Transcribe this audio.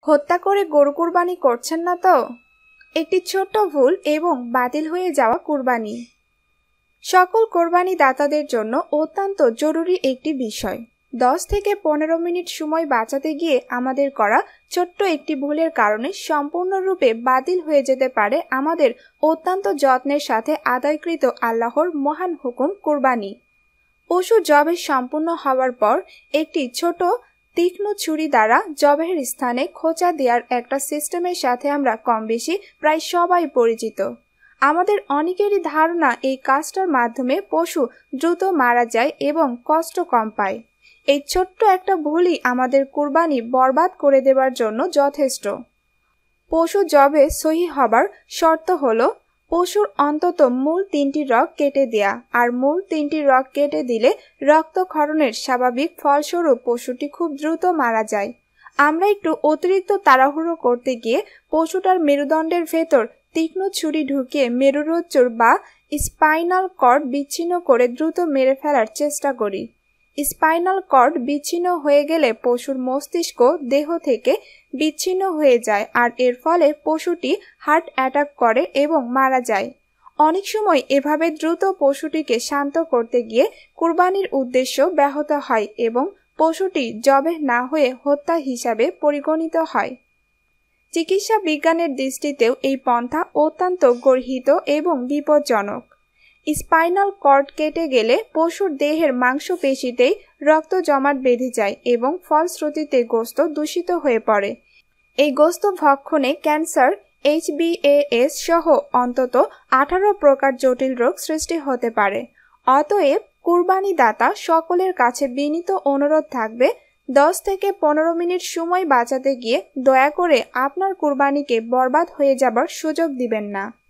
হত্যা করে গরু কুরবানি করছেন না তো? একটি ছোট্ট ভুল এবং বাতিল হয়ে যাওয়া কুরবানি সকল কোরবানি দাতাদের জন্য অত্যন্ত জরুরি একটি বিষয়। 10 থেকে 15 মিনিট সময় বাঁচাতে গিয়ে আমাদের করা ছোট্ট একটি ভুলের কারণে সম্পূর্ণরূপে বাতিল হয়ে যেতে পারে আমাদের অত্যন্ত যত্নের সাথে আদায়কৃত আল্লাহর মহান হুকুম কুরবানি। পশু জবে সম্পূর্ণ হওয়ার পর একটি ছোট তীক্ষ্ণ ছুরি দ্বারা জবের স্থানে খোঁচা দেওয়ার একটা সিস্টেমের সাথে আমরা কম বেশি প্রায় সবাই পরিচিত। আমাদের অনেকেরই ধারণা এই কাজটার মাধ্যমে পশু দ্রুত মারা যায় এবং কষ্ট কম পায়। এই ছোট্ট একটা ভুলই আমাদের কুরবানি বরবাদ করে দেবার জন্য যথেষ্ট। পশু জবে সহি হবার শর্ত হলো পশুর অন্তত মূল 3টি রগ কেটে দেয়া, আর মূল 3টি রগ কেটে দিলে রক্তক্ষরণের স্বাভাবিক ফলস্বরূপ পশুটি খুব দ্রুত মারা যায়। আমরা একটু অতিরিক্ত তাড়াহুড়ো করতে গিয়ে পশুটার মেরুদণ্ডের ভেতর তীক্ষ্ণ ছুরি ঢুকিয়ে মেরুরজ্জুর বা স্পাইনাল কর্ড বিচ্ছিন্ন করে দ্রুত মেরে ফেলার চেষ্টা করি। স্পাইনাল কর্ড বিচ্ছিন্ন হয়ে গেলে পশুর মস্তিষ্ক দেহ থেকে বিচ্ছিন্ন হয়ে যায়, আর এর ফলে পশুটি হার্ট অ্যাটাক করে এবং মারা যায়। অনেক সময় এভাবে দ্রুত পশুটিকে শান্ত করতে গিয়ে কুরবানির উদ্দেশ্য ব্যাহত হয় এবং পশুটি জবেহ না হয়ে হত্যা হিসাবে পরিগণিত হয়। চিকিৎসা বিজ্ঞানের দৃষ্টিতেও এই পন্থা অত্যন্ত গর্হিত এবং বিপজ্জনক। স্পাইনাল কর্ড কেটে গেলে পশুর দেহের মাংসপেশিতেই রক্ত জমাট বেঁধে যায় এবং ফলশ্রুতিতে গোশত দূষিত হয়ে পড়ে। এই গোশত ভক্ষণে ক্যান্সার, HbAs সহ অন্তত 18 প্রকার জটিল রোগ সৃষ্টি হতে পারে। অতএব কুরবানি দাতা সকলের কাছে বিনীত অনুরোধ থাকবে, 10 থেকে 15 মিনিট সময় বাঁচাতে গিয়ে দয়া করে আপনার কুরবানিকে বরবাদ হয়ে যাবার সুযোগ দিবেন না।